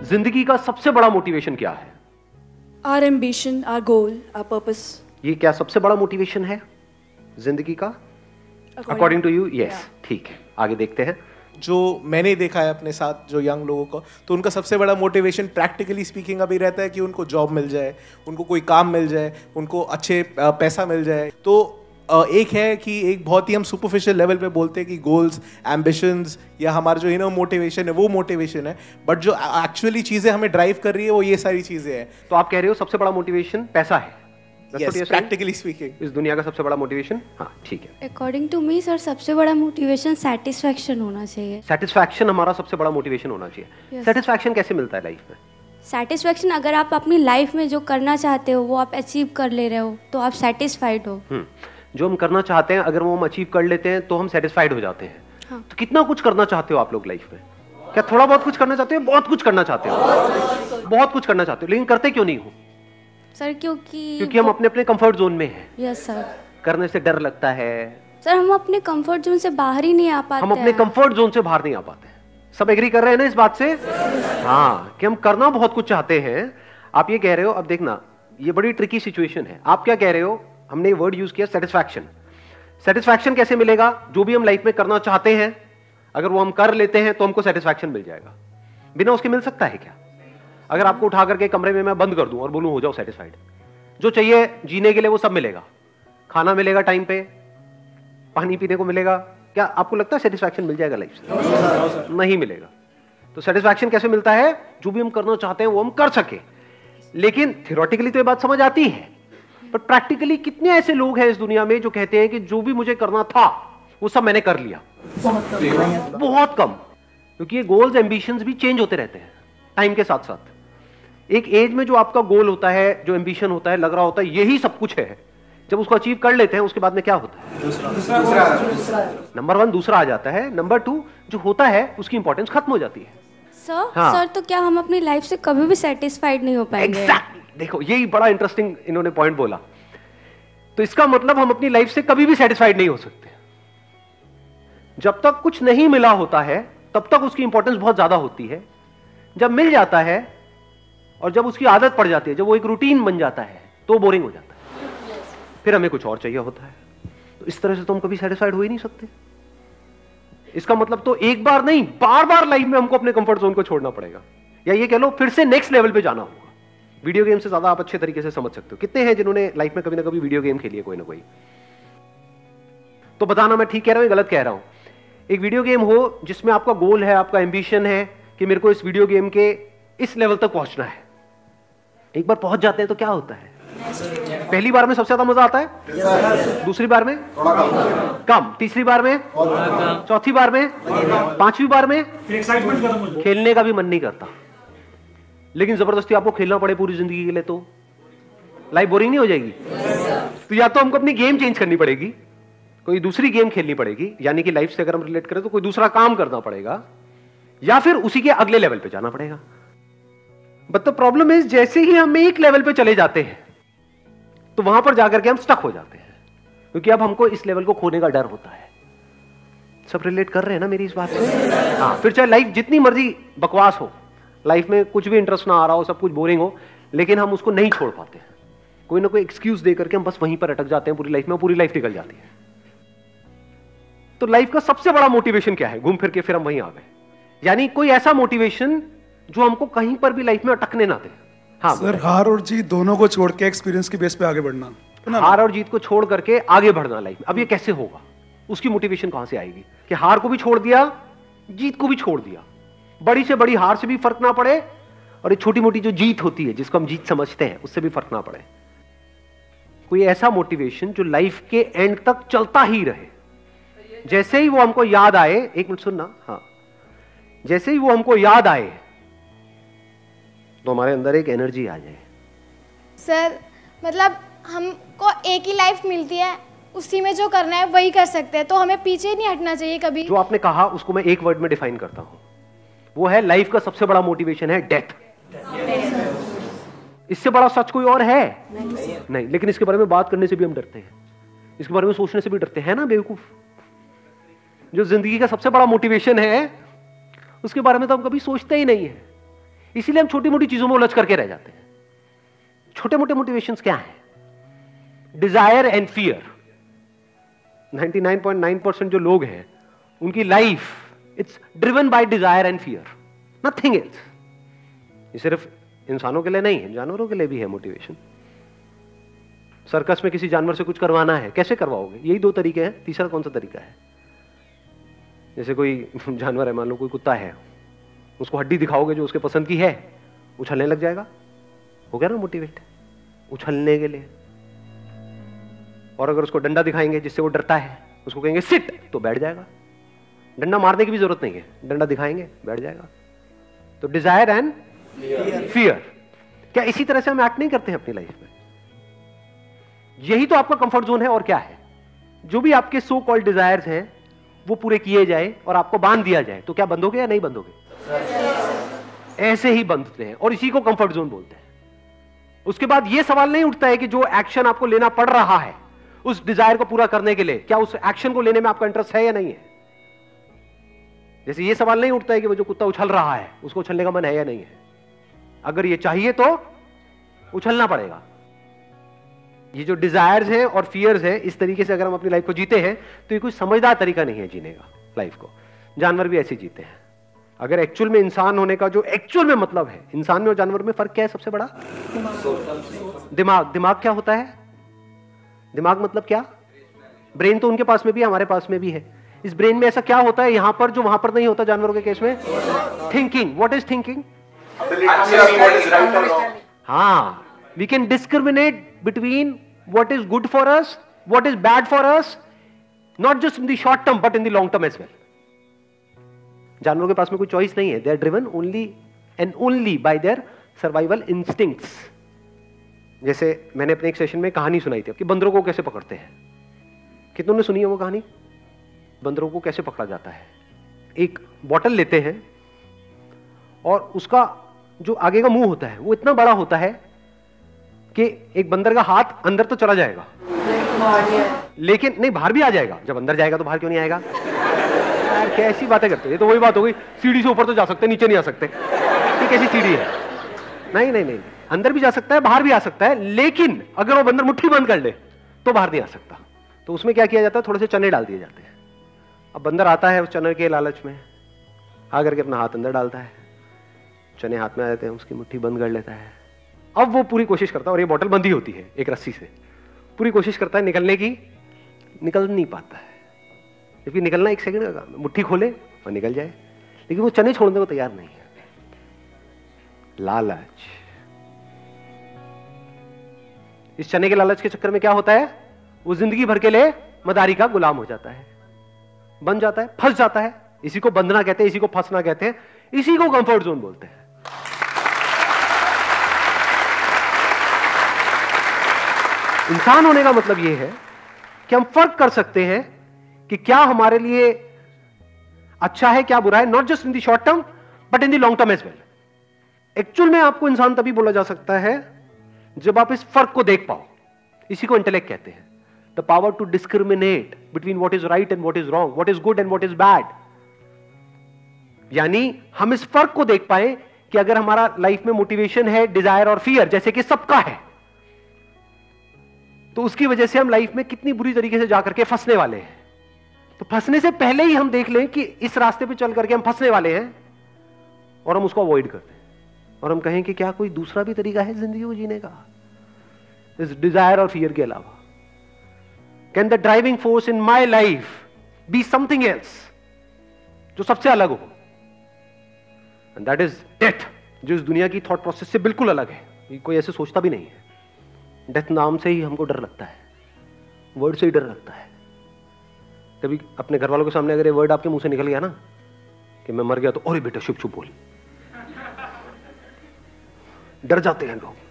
जिंदगी का सबसे बड़ा मोटिवेशन क्या है? Our ambition, our goal, our purpose. ये क्या सबसे बड़ा मोटिवेशन है जिंदगी का? According to you? यस, ठीक है, आगे देखते हैं। जो मैंने देखा है अपने साथ जो यंग लोगों को, तो उनका सबसे बड़ा मोटिवेशन प्रैक्टिकली स्पीकिंग अभी रहता है कि उनको जॉब मिल जाए, उनको कोई काम मिल जाए, उनको अच्छे पैसा मिल जाए। तो एक है कि एक बहुत ही हम सुपरफिशियल लेवल पे बोलते हैं कि गोल्स, एम्बिशंस या हमारा जो इनर मोटिवेशन है वो मोटिवेशन है, बट जो एक्चुअली चीज़ें हमें ड्राइव कर रही है वो ये सारी चीज़ें हैं। तो आप कह रहे हो सबसे बड़ा मोटिवेशन पैसा है? प्रैक्टिकली स्पीकिंग इस दुनिया का सबसे बड़ा मोटिवेशन? हाँ, ठीक है। अकॉर्डिंग टू मी सर, सबसे बड़ा मोटिवेशन सेटिस्फैक्शन होना चाहिए। सेटिस्फैक्शन हमारा सबसे बड़ा मोटिवेशन होना चाहिए। सेटिस्फैक्शन कैसे मिलता है लाइफ में? सेटिस्फैक्शन, अगर आप अपनी लाइफ में जो करना चाहते हो वो आप अचीव कर ले रहे हो तो आप सेटिस्फाइड हो। जो हम करना चाहते हैं अगर वो हम अचीव कर लेते हैं तो हम सेटिस्फाइड हो जाते हैं। हाँ। तो कितना कुछ करना चाहते हो आप लोग लाइफ में? क्या थोड़ा बहुत कुछ करना चाहते हो? बहुत कुछ करना चाहते हो? बहुत कुछ करना चाहते हो, लेकिन करते क्यों नहीं हो? सर क्योंकि हम अपने अपने कंफर्ट जोन में हैं। Yes sir. करने से डर लगता है सर, हम अपने कंफर्ट जोन से बाहर ही नहीं आ पाते। हम अपने कंफर्ट जोन से बाहर नहीं आ पाते। सब एग्री कर रहे हैं ना इस बात से? हाँ, कि हम करना बहुत कुछ चाहते हैं। आप ये कह रहे हो, अब देखना ये बड़ी ट्रिकी सिचुएशन है। आप क्या कह रहे हो? हमने ये वर्ड यूज किया सेटिस्फैक्शन। सेटिस्फैक्शन कैसे मिलेगा? जो भी हम लाइफ में करना चाहते हैं अगर वो हम कर लेते हैं तो हमको सेटिस्फैक्शन मिल जाएगा। बिना उसके मिल सकता है क्या? अगर आपको उठा करके कमरे में मैं बंद कर दूं और बोलूं हो जाओ सेटिस्फाइड, जो चाहिए जीने के लिए वो सब मिलेगा, खाना मिलेगा टाइम पे, पानी पीने को मिलेगा, क्या आपको लगता है सेटिस्फैक्शन मिल जाएगा लाइफ से? नहीं मिलेगा। तो सेटिस्फैक्शन कैसे मिलता है? जो भी हम करना चाहते हैं वो हम कर सके। लेकिन थियोरेटिकली तो ये बात समझ आती है, पर प्रैक्टिकली कितने ऐसे लोग हैं इस दुनिया में जो कहते हैं कि जो भी मुझे करना था वो सब मैंने कर लिया? बहुत कम, क्योंकि ये गोल्स एम्बिशंस भी चेंज होते रहते हैं टाइम के साथ साथ। एक एज में जो आपका गोल होता है, जो एम्बिशन होता है, लग रहा होता है यही सब कुछ है, जब उसको अचीव कर लेते हैं उसके बाद में क्या होता है? नंबर 1 दूसरा आ जाता है, नंबर 2 जो होता है उसकी इंपॉर्टेंस खत्म हो जाती है। सर सर, तो क्या हम अपनी लाइफ से कभी भी सेटिस्फाइड नहीं हो पाएंगे? एग्जैक्टली, देखो यही बड़ा इंटरेस्टिंग इन्होंने पॉइंट बोला। तो इसका मतलब हम अपनी लाइफ से कभी भी सेटिस्फाइड नहीं हो सकते। जब तक कुछ नहीं मिला होता है तब तक उसकी इंपॉर्टेंस बहुत ज्यादा होती है। जब मिल जाता है और जब उसकी आदत पड़ जाती है, जब वो एक रूटीन बन जाता है तो बोरिंग हो जाता है, फिर हमें कुछ और चाहिए होता है। तो इस तरह से तो हम कभी सेटिस्फाइड हो ही नहीं सकते। इसका मतलब तो एक बार नहीं, बार बार लाइफ में हमको अपने कंफर्ट जोन को छोड़ना पड़ेगा, या ये कह लो फिर से नेक्स्ट लेवल पे जाना होगा। वीडियो गेम से ज्यादा आप अच्छे तरीके से समझ सकते हो। कितने हैं जिन्होंने लाइफ में कभी ना कभी वीडियो गेम खेली है, कोई ना कोई? तो बताना मैं ठीक कह रहा हूं या गलत कह रहा हूं। एक वीडियो गेम हो जिसमें आपका गोल है, आपका एम्बिशन है कि मेरे को इस वीडियो गेम के इस लेवल तक पहुंचना है। एक बार पहुंच जाते हैं तो क्या होता है? पहली बार में सबसे ज्यादा मजा आता है, दूसरी बार में कम, तीसरी बार में, चौथी बार में, पांचवी बार में खेलने का भी मन नहीं करता। लेकिन जबरदस्ती आपको खेलना पड़े पूरी जिंदगी के लिए तो लाइफ बोरिंग नहीं हो जाएगी? तो या तो हमको अपनी गेम चेंज करनी पड़ेगी, कोई दूसरी गेम खेलनी पड़ेगी, यानी कि लाइफ से अगर हम रिलेट करें तो कोई दूसरा काम करना पड़ेगा, या फिर उसी के अगले लेवल पे जाना पड़ेगा। बट द प्रॉब्लम इज, जैसे ही हम एक लेवल पे चले जाते हैं तो वहां पर जाकर के हम स्टक हो जाते हैं, क्योंकि अब हमको इस लेवल को खोने का डर होता है। सब रिलेट कर रहे हैं ना मेरी इस बात से? हाँ, फिर चाहे लाइफ जितनी मर्जी बकवास हो, लाइफ में कुछ भी इंटरेस्ट ना आ रहा हो, सब कुछ बोरिंग हो, लेकिन हम उसको नहीं छोड़ पाते। कोई ना कोई एक्सक्यूज दे करके हम बस वहीं पर अटक जाते हैं पूरी लाइफ में, पूरी लाइफ निकल जाती है। तो लाइफ का सबसे बड़ा मोटिवेशन क्या है? घूम फिर के फिर हम वहीं आ गए, यानी कोई ऐसा मोटिवेशन जो हमको कहीं पर भी लाइफ में अटकने ना दे। हाँ सर, हार और जीत दोनों को छोड़ के एक्सपीरियंस की बेस पे आगे बढ़ना। हार और जीत को छोड़ करके आगे बढ़ना लाइफ में। अब ये कैसे होगा? उसकी मोटिवेशन कहां से आएगी कि हार को भी छोड़ दिया, जीत को भी छोड़ दिया, बड़ी से बड़ी हार से भी फर्क ना पड़े, और एक छोटी मोटी जो जीत होती है जिसको हम जीत समझते हैं उससे भी फर्क ना पड़े। कोई ऐसा मोटिवेशन जो लाइफ के एंड तक चलता ही रहे। जैसे ही वो हमको याद आए, एक मिनट सुनना, हाँ, जैसे ही वो हमको याद आए तो हमारे अंदर एक एनर्जी आ जाए। सर मतलब हमको एक ही लाइफ मिलती है, उसी में जो करना है वही कर सकते हैं, तो हमें पीछे नहीं हटना चाहिए कभी। जो आपने कहा उसको मैं एक वर्ड में डिफाइन करता हूं, वो है लाइफ का सबसे बड़ा मोटिवेशन है डेथ। इससे बड़ा सच कोई और है? नहीं। लेकिन इसके बारे में बात करने से भी हम डरते हैं, इसके बारे में सोचने से भी डरते हैं ना बेवकूफ। जो जिंदगी का सबसे बड़ा मोटिवेशन है उसके बारे में तो हम कभी सोचते ही नहीं है। इसीलिए हम छोटी मोटी चीजों में उलझ करके रह जाते हैं। छोटे मोटे मोटिवेशंस क्या हैं? Dzire and fear. 99.9% जो लोग हैं उनकी life it's driven by desire and fear, nothing else. ये सिर्फ इंसानों के लिए नहीं है, जानवरों के लिए भी है मोटिवेशन। सर्कस में किसी जानवर से कुछ करवाना है, कैसे करवाओगे? यही दो तरीके हैं, तीसरा कौन सा तरीका है? जैसे कोई जानवर है, मान लो कोई कुत्ता है, उसको हड्डी दिखाओगे जो उसके पसंद की है, उछलने लग जाएगा, हो गया ना मोटिवेट, उछलने के लिए। और अगर उसको डंडा दिखाएंगे जिससे वो डरता है, उसको कहेंगे सिट, तो बैठ जाएगा। डंडा मारने की भी जरूरत नहीं है, डंडा दिखाएंगे बैठ जाएगा। तो डिजायर एंड फियर, क्या इसी तरह से हम एक्ट नहीं करते हैं अपनी लाइफ में? यही तो आपका कंफर्ट जोन है। और क्या है? जो भी आपके सो कॉल्ड डिजायर्स हैं वो पूरे किए जाए और आपको बांध दिया जाए, तो क्या बंदोगे या नहीं बंदोगे? ऐसे ही बंधते हैं और इसी को कंफर्ट जोन बोलते हैं। उसके बाद यह सवाल नहीं उठता है कि जो एक्शन आपको लेना पड़ रहा है उस डिजायर को पूरा करने के लिए, क्या उस एक्शन को लेने में आपका इंटरेस्ट है या नहीं है? जैसे यह सवाल नहीं उठता है कि वो जो कुत्ता उछल रहा है उसको उछलने का मन है या नहीं है। अगर ये चाहिए तो उछलना पड़ेगा। ये जो डिजायर्स हैं और फियर्स हैं, इस तरीके से अगर हम अपनी लाइफ को जीते हैं तो ये कोई समझदार तरीका नहीं है जीने का लाइफ को। जानवर भी ऐसे जीते हैं। अगर एक्चुअल में इंसान होने का जो एक्चुअल में मतलब है, इंसान में और जानवर में फर्क क्या है सबसे बड़ा? दिमाग। दिमाग क्या होता है? दिमाग मतलब क्या? ब्रेन तो उनके पास में भी है, हमारे पास में भी है। इस ब्रेन में ऐसा क्या होता है यहां पर जो वहां पर नहीं होता जानवरों के केस में? थिंकिंग। What is thinking? हाँ, we can discriminate between what is good for us, what is bad for us, not just in the short term but in the long term as well. जानवरों के पास में कोई choice नहीं है। they are driven only and only by their survival instincts. जैसे मैंने अपने एक सेशन में कहानी सुनाई थी कि बंदरों को कैसे पकड़ते हैं। कितनों ने सुनी है वो कहानी? बंदरों को कैसे पकड़ा जाता है? एक बॉटल लेते हैं और उसका जो आगे का मुंह होता है वो इतना बड़ा होता है कि एक बंदर का हाथ अंदर तो चला जाएगा, लेकिन नहीं, बाहर भी आ जाएगा। जब अंदर जाएगा तो बाहर क्यों नहीं आएगा? यार कैसी बातें करते हो? ये तो वही बात हो गई, सीढ़ी से ऊपर तो जा सकते, नीचे नहीं आ सकते। ये कैसी सीढ़ी है? नहीं नहीं नहीं, अंदर भी जा सकता है, बाहर भी आ सकता है, लेकिन अगर वो बंदर मुट्ठी बंद कर ले तो बाहर नहीं आ सकता। तो उसमें क्या किया जाता है? थोड़े से चने डाल दिए जाते हैं। अब बंदर आता है उस चने के लालच में, आकर के अपना हाथ अंदर डालता है, चने हाथ में आ जाते हैं, उसकी मुट्ठी बंद कर लेता है। अब वो पूरी कोशिश करता है, और ये बोतल बंदी होती है एक रस्सी से, पूरी कोशिश करता है निकलने की, निकल नहीं पाता है। जबकि निकलना एक सेकंड का काम है, मुट्ठी खोले और निकल जाए, लेकिन वो चने छोड़ने को तैयार नहीं है। लालच। इस चने के लालच के चक्कर में क्या होता है? वो जिंदगी भर के लिए मदारी का गुलाम हो जाता है, बन जाता है, फंस जाता है। इसी को बंधना कहते हैं, इसी को फंसना कहते हैं, इसी को कंफर्ट जोन बोलते हैं। इंसान होने का मतलब यह है कि हम फर्क कर सकते हैं कि क्या हमारे लिए अच्छा है, क्या बुरा है, not just in the short term but in the long term as well. Actual में आपको इंसान तभी बोला जा सकता है जब आप इस फर्क को देख पाओ। इसी को इंटेलेक्ट कहते हैं, the power to discriminate between what is right and what is wrong, what is good and what is bad. यानी हम इस फर्क को देख पाए कि अगर हमारा लाइफ में मोटिवेशन है डिजायर और फियर, जैसे कि सबका है, तो उसकी वजह से हम लाइफ में कितनी बुरी तरीके से जाकर के फंसने वाले हैं। तो फंसने से पहले ही हम देख लें कि इस रास्ते पे चल करके हम फंसने वाले हैं और हम उसको अवॉइड करते हैं, और हम कहें कि क्या कोई दूसरा भी तरीका है जिंदगी को जीने का इस डिजायर और फियर के अलावा? Can the driving force in my life be something else, जो सबसे अलग हो? एंड दैट इज डेथ, जो इस दुनिया की थॉट प्रोसेस से बिल्कुल अलग है। कोई ऐसे सोचता भी नहीं है। डेथ नाम से ही हमको डर लगता है, वर्ड से ही डर लगता है। कभी अपने घर वालों के सामने अगर ये वर्ड आपके मुंह से निकल गया ना कि मैं मर गया, तो अरे बेटा चुप चुप बोल, डर जाते हैं लोग।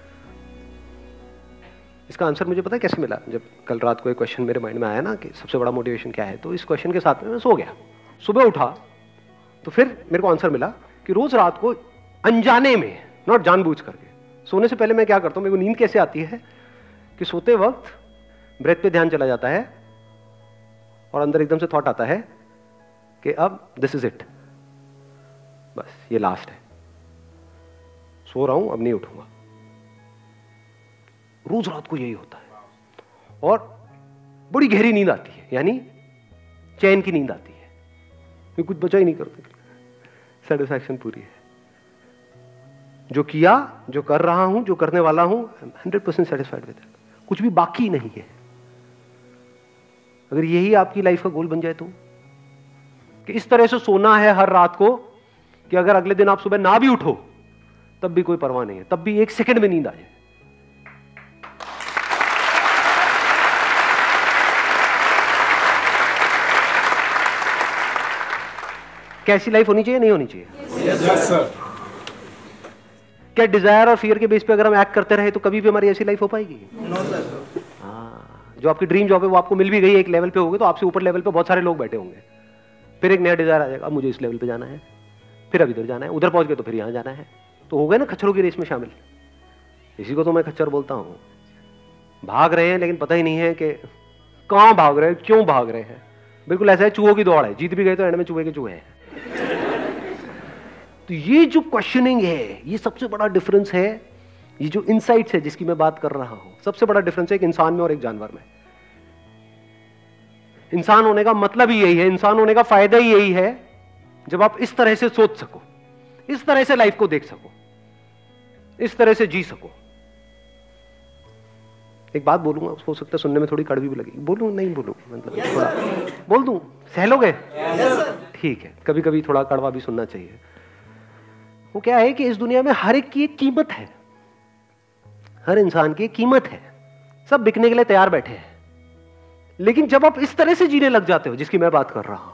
इसका आंसर मुझे पता है कैसे मिला? जब कल रात को एक क्वेश्चन मेरे माइंड में आया ना कि सबसे बड़ा मोटिवेशन क्या है, तो इस क्वेश्चन के साथ में मैं सो गया। सुबह उठा तो फिर मेरे को आंसर मिला कि रोज रात को अनजाने में, नॉट जानबूझ करके, सोने से पहले मैं क्या करता हूं, मेरे को नींद कैसे आती है कि सोते वक्त ब्रेथ पे ध्यान चला जाता है और अंदर एकदम से थॉट आता है कि अब दिस इज इट, बस ये लास्ट है। सो रहा हूं, अब नहीं उठूंगा। रोज रात को यही होता है और बड़ी गहरी नींद आती है, यानी चैन की नींद आती है, मैं कुछ बचा ही नहीं करते, सेटिस्फैक्शन पूरी है। जो किया, जो कर रहा हूं, जो करने वाला हूं, 100% सेटिस्फाइड विद इट, कुछ भी बाकी नहीं है। अगर यही आपकी लाइफ का गोल बन जाए तो, कि इस तरह से सोना है हर रात को कि अगर अगले दिन आप सुबह ना भी उठो तब भी कोई परवाह नहीं है, तब भी 1 सेकंड में नींद आ जाए। कैसी लाइफ होनी चाहिए, नहीं होनी चाहिए? Yes sir. क्या डिजायर और फियर के बेस पे अगर हम एक्ट करते रहे तो कभी भी हमारी ऐसी लाइफ हो पाएगी? No sir. जो आपकी ड्रीम जॉब है वो आपको मिल भी गई, एक लेवल पे होगे तो आपसे ऊपर लेवल पे बहुत सारे लोग बैठे होंगे, फिर एक नया डिजायर आ जाएगा, मुझे इस लेवल पे जाना है, फिर अब इधर जाना है, उधर पहुंच गए तो फिर यहां जाना है, तो हो गए ना खच्चरों की रेस में शामिल। इसी को तो मैं खच्चर बोलता हूं। भाग रहे हैं लेकिन पता ही नहीं है कि कहां भाग रहे हैं, क्यों भाग रहे हैं। बिल्कुल ऐसा है चूहों की दौड़ है, जीत भी गए तो एंड में चूहे के चूहे हैं। तो ये जो क्वेश्चनिंग है, ये सबसे बड़ा डिफरेंस है, ये जो इनसाइट्स है जिसकी मैं बात कर रहा हूं, सबसे बड़ा डिफरेंस है एक इंसान में और एक जानवर में। इंसान होने का मतलब ही यही है, इंसान होने का फायदा ही यही है, जब आप इस तरह से सोच सको, इस तरह से लाइफ को देख सको, इस तरह से जी सको। एक बात बोलूंगा, हो सकता है सुनने में थोड़ी कड़वी भी लगेगी, बोलूं नहीं बोलूं, मतलब थोड़ा बोल दूं, सह लोगे? ठीक है, कभी कभी थोड़ा कड़वा भी सुनना चाहिए। वो क्या है कि इस दुनिया में हर एक की एक कीमत है, हर इंसान की एक कीमत है, सब बिकने के लिए तैयार बैठे हैं। लेकिन जब आप इस तरह से जीने लग जाते हो जिसकी मैं बात कर रहा हूं,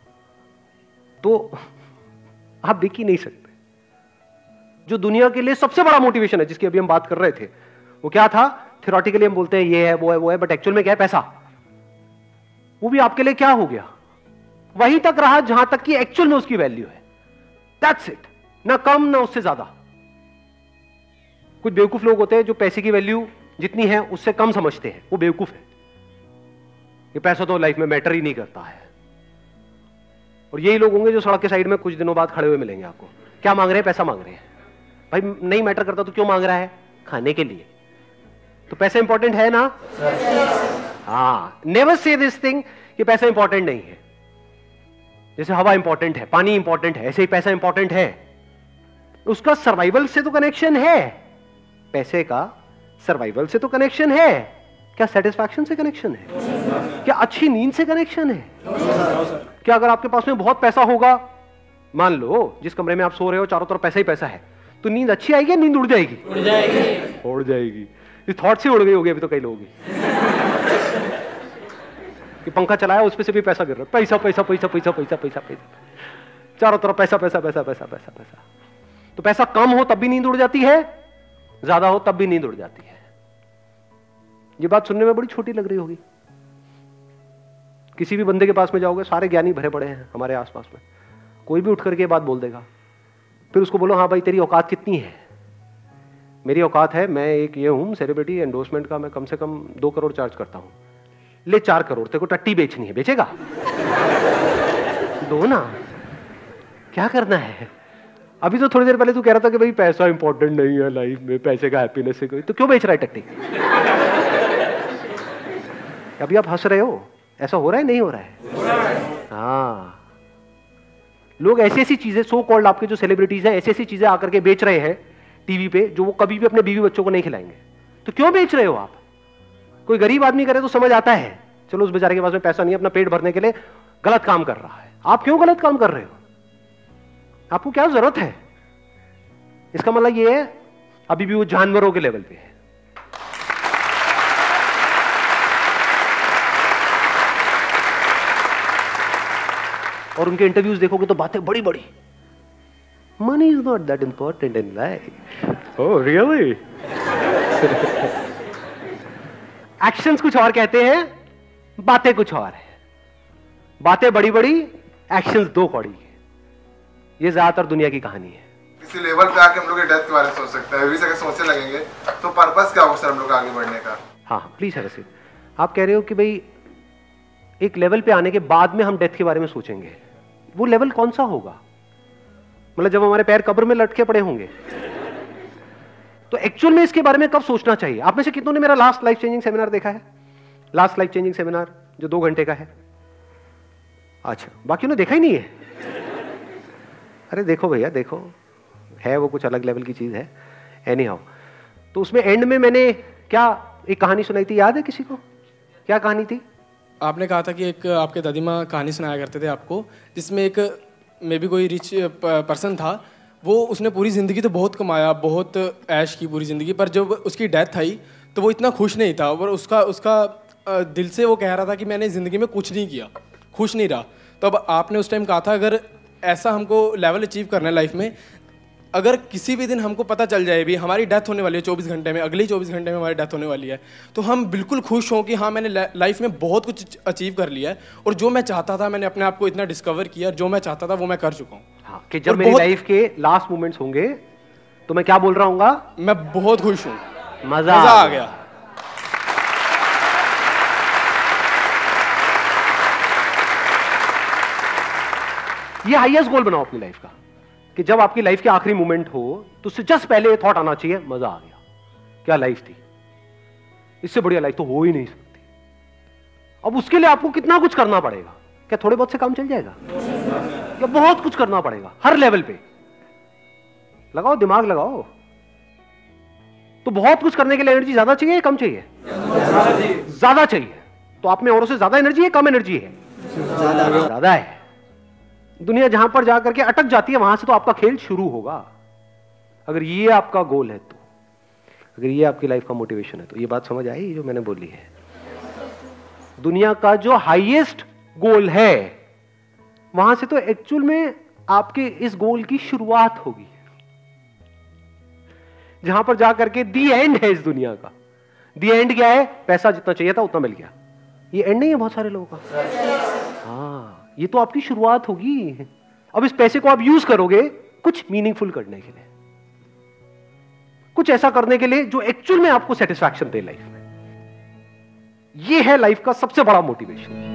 तो आप बिक ही नहीं सकते। जो दुनिया के लिए सबसे बड़ा मोटिवेशन है जिसकी अभी हम बात कर रहे थे, वो क्या था? थ्योरेटिकली हम बोलते हैं ये है वो है वो है, बट एक्चुअल में क्या है? पैसा। वो भी आपके लिए क्या हो गया? वहीं तक रहा जहां तक कि एक्चुअल में उसकी वैल्यू है। दैट्स इट, ना कम ना उससे ज्यादा। कुछ बेवकूफ लोग होते हैं जो पैसे की वैल्यू जितनी है उससे कम समझते हैं, वो बेवकूफ है। ये पैसा तो लाइफ में मैटर ही नहीं करता है। और यही लोग होंगे जो सड़क के साइड में कुछ दिनों बाद खड़े हुए मिलेंगे आपको। क्या मांग रहे हैं? पैसा मांग रहे हैं। भाई नहीं मैटर करता तो क्यों मांग रहा है? खाने के लिए। तो पैसा इंपॉर्टेंट है ना? हाँ, नेवर से दिस थिंग कि पैसा इंपॉर्टेंट नहीं है। जैसे हवा इंपॉर्टेंट है, पानी इंपॉर्टेंट है, ऐसे ही पैसा इंपॉर्टेंट है। उसका सर्वाइवल से तो कनेक्शन है, पैसे का सर्वाइवल से तो कनेक्शन है। क्या सेटिस्फैक्शन से कनेक्शन है? क्या अच्छी नींद से कनेक्शन है? क्या अगर आपके पास में बहुत पैसा होगा, मान लो जिस कमरे में आप सो रहे हो चारों तरफ पैसा ही पैसा है, तो नींद अच्छी आएगी या नींद उड़ जाएगी? उड़ जाएगी। उड़ जाएगी। ये थॉट से उड़ गई होगी अभी तो कई लोगों की। कि पंखा चलाया उस पे से भी पैसा गिर रहा है, पैसा पैसा पैसा पैसा पैसा पैसा पैसा, चारों तरफ पैसा पैसा पैसा पैसा पैसा पैसा। तो पैसा कम हो तब भी नींद उड़ जाती है, ज्यादा हो तब भी नींद उड़ जाती है। ये बात सुनने में बड़ी छोटी लग रही होगी। किसी भी बंदे के पास में जाओगे, सारे ज्ञानी भरे पड़े हैं हमारे आसपास में, कोई भी उठ करके बात बोल देगा। फिर उसको बोलो हाँ भाई तेरी औकात कितनी है? मेरी औकात है, मैं एक ये हूं सेलिब्रिटी, एंडोर्समेंट का मैं कम से कम 2 करोड़ चार्ज करता हूं। ले 4 करोड़, तेरे को टट्टी बेचनी है, बेचेगा? दो ना, क्या करना है? अभी तो थोड़ी देर पहले तू कह रहा था कि भाई पैसा इंपॉर्टेंट नहीं है लाइफ में, पैसे का हैप्पीनेस है कोई, तो क्यों बेच रहा है टट्टी? अभी आप हंस रहे हो, ऐसा हो रहा है नहीं हो रहा है? हाँ, लोग ऐसी ऐसी चीजें, सो कॉल्ड आपके जो सेलिब्रिटीज हैं, ऐसी ऐसी चीजें आकर के बेच रहे हैं टीवी पे जो वो कभी भी अपने बीवी बच्चों को नहीं खिलाएंगे। तो क्यों बेच रहे हो आप? कोई गरीब आदमी करे तो समझ आता है, चलो उस बेचारे के पास में पैसा नहीं है, अपना पेट भरने के लिए गलत काम कर रहा है। आप क्यों गलत काम कर रहे हो? आपको क्या जरूरत है? इसका मतलब ये है अभी भी वो जानवरों के लेवल पे है। और उनके इंटरव्यूज देखोगे तो बातें बड़ी बड़ी, money is not that important in life. Oh really? Actions कुछ और कहते हैं, बातें कुछ और है। बातें बड़ी बड़ी, एक्शंस 2 कौड़ी है। ये ज्यादातर दुनिया की कहानी है। किसी लेवल पे आके हम लोग डेथ के बारे में सोच सकते हैं, अभी से अगर सोचने लगेंगे तो पर्पस क्या होगा सर हम लोग आगे बढ़ने का? हाँ प्लीज है रसीद, आप कह रहे हो कि भाई एक लेवल पे आने के बाद में हम डेथ के बारे में सोचेंगे। वो लेवल कौन सा होगा? मतलब जब हमारे पैर कब्र में लटके पड़े होंगे तो एक्चुअल में इसके बारे में कब सोचना चाहिए? आप में से कितनों ने मेरा लास्ट लाइफ चेंजिंग सेमिनार देखा है? लास्ट लाइफ चेंजिंग सेमिनार जो 2 घंटे का है। अच्छा, बाकियों ने देखा ही नहीं है? अरे देखो भैया, देखो, है वो कुछ अलग लेवल की चीज है। एनी हाउ, तो उसमें एंड में मैंने क्या एक कहानी सुनाई थी, याद है किसी को? क्या कहानी थी? आपने कहा था कि एक आपके दादी माँ कहानी सुनाया करते थे आपको, जिसमें एक मे बी कोई रिच पर्सन था, वो उसने पूरी ज़िंदगी तो बहुत कमाया, बहुत ऐश की पूरी ज़िंदगी, पर जब उसकी डेथ आई तो वो इतना खुश नहीं था, और उसका दिल से वो कह रहा था कि मैंने ज़िंदगी में कुछ नहीं किया, खुश नहीं रहा। तो अब आपने उस टाइम कहा था अगर ऐसा हमको लेवल अचीव करना है लाइफ में, अगर किसी भी दिन हमको पता चल जाए भी हमारी डेथ होने वाली है 24 घंटे में, अगले 24 घंटे में हमारी डेथ होने वाली है, तो हम बिल्कुल खुश हों कि हाँ मैंने लाइफ में बहुत कुछ अचीव कर लिया है, और जो मैं चाहता था मैंने अपने आप को इतना डिस्कवर किया, जो मैं चाहता था वो मैं कर चुका हूँ। हाँ, कि जब मेरी लाइफ के लास्ट मोमेंट्स होंगे तो मैं क्या बोल रहा हूँ? मैं बहुत खुश हूँ, मजा आ गया। ये हाईएस्ट गोल बनाओ अपनी लाइफ का, कि जब आपकी लाइफ के आखिरी मोमेंट हो तो उससे जस्ट पहले थॉट आना चाहिए, मजा आ गया, क्या लाइफ थी, इससे बढ़िया लाइफ तो हो ही नहीं सकती। अब उसके लिए आपको कितना कुछ करना पड़ेगा? क्या थोड़े बहुत से काम चल जाएगा? या बहुत कुछ करना पड़ेगा हर लेवल पे? लगाओ दिमाग, लगाओ। तो बहुत कुछ करने के लिए एनर्जी ज्यादा चाहिए या कम चाहिए? ज्यादा चाहिए। तो आप में औरों से ज्यादा एनर्जी है, कम एनर्जी है? ज्यादा है। दुनिया जहां पर जाकर के अटक जाती है, वहां से तो आपका खेल शुरू होगा। अगर ये आपका गोल है तो, अगर ये आपकी लाइफ का मोटिवेशन है तो, ये बात समझ आई जो मैंने बोली है? दुनिया का जो हाईएस्ट गोल है, वहां से तो एक्चुअल में आपके इस गोल की शुरुआत होगी, जहां पर जाकर के दी एंड है इस दुनिया का। दी एंड क्या है? पैसा जितना चाहिए था उतना मिल गया। ये एंड नहीं है बहुत सारे लोगों का। हाँ, ये तो आपकी शुरुआत होगी। अब इस पैसे को आप यूज करोगे कुछ मीनिंगफुल करने के लिए, कुछ ऐसा करने के लिए जो एक्चुअल में आपको सेटिस्फैक्शन दे लाइफ में। ये है लाइफ का सबसे बड़ा मोटिवेशन।